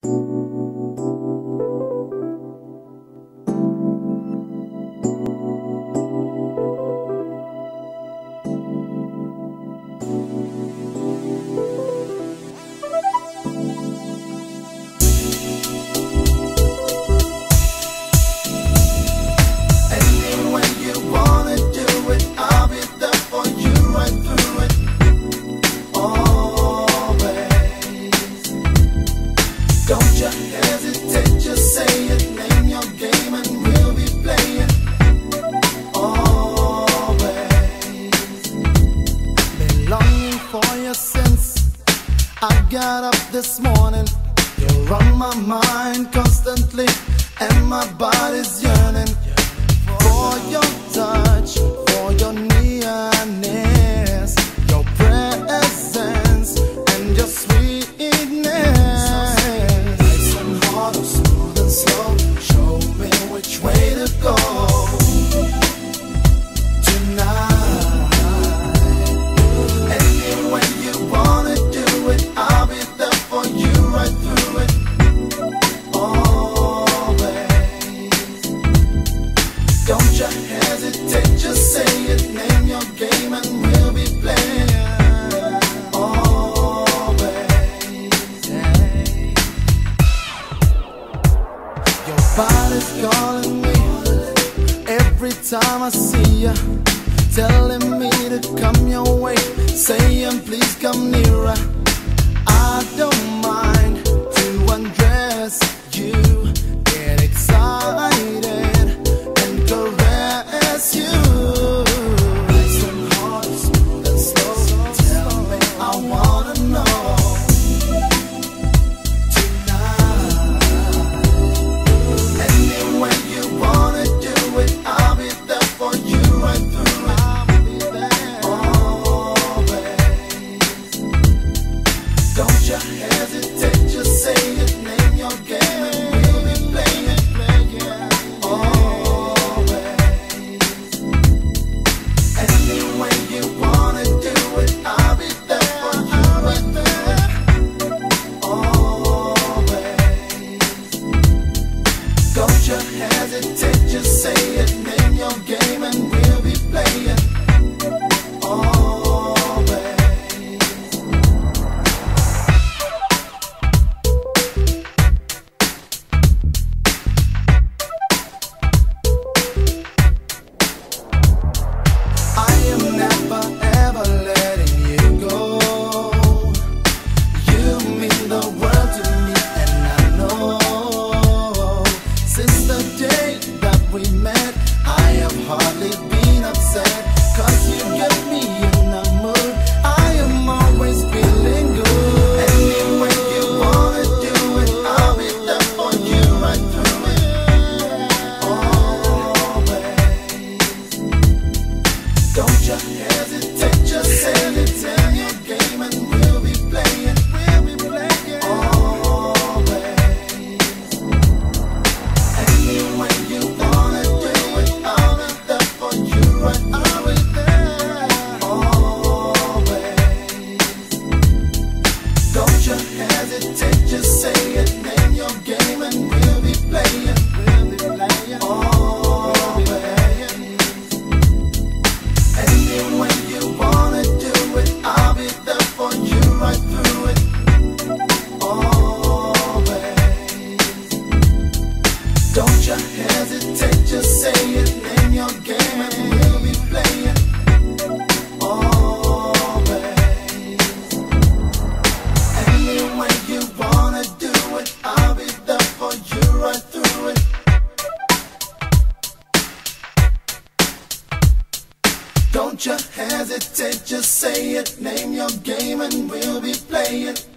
Don't you hesitate, just say it, name your game and we'll be playing always. Been longing for your sense. I got up this morning, you're on my mind constantly, and my body's yearning for your touch, for your nearness, your presence, and your sweetness. Slow, show me which way to go tonight. Any way you wanna do it, I'll be there for you right through it. Always. Don't you hesitate, just say it, name your game and we'll be playing. Body's calling me every time I see you, telling me to come your way, saying please come nearer. I don't mind to undress you, get excited and caress you. Nice and hard, smooth and slow, tell me, I wanna know. Hesitate, just say it, name your game and we'll be playing always. Any way you wanna do it, I'll be there for you right there always. Don't you hesitate, just say it, name your game and we'll be playing always. Hardly been upset, 'cause you get me in the mood. I am always feeling good. Any way you wanna do it, I'll be there for you right through it. Always. Don't you hesitate, just say it, tell your game and we'll be playing. Always. Any way you wanna do it, I'll be there for you right there. Always. Don't you hesitate, just say it, name your game and we'll be playing. Always. Any way you wanna do it, I'll be there for you right through it. Always. Don't you hesitate, just say it, name your game and we'll be playing always. Any way you wanna do it, I'll be there for you right through it. Don't you hesitate, just say it, name your game and we'll be playing